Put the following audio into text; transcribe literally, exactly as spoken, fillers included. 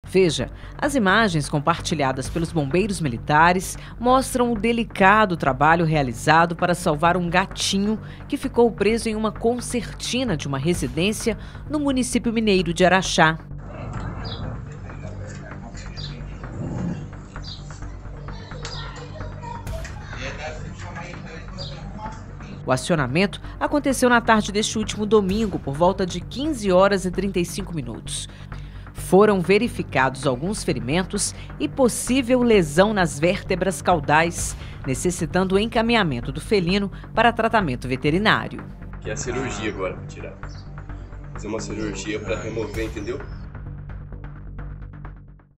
Veja, as imagens compartilhadas pelos bombeiros militares mostram o delicado trabalho realizado para salvar um gatinho que ficou preso em uma concertina de uma residência no município mineiro de Araxá. O acionamento aconteceu na tarde deste último domingo, por volta de quinze horas e trinta e cinco minutos. Foram verificados alguns ferimentos e possível lesão nas vértebras caudais, necessitando o encaminhamento do felino para tratamento veterinário. Que é a cirurgia agora para tirar. Fazer uma cirurgia para remover, entendeu?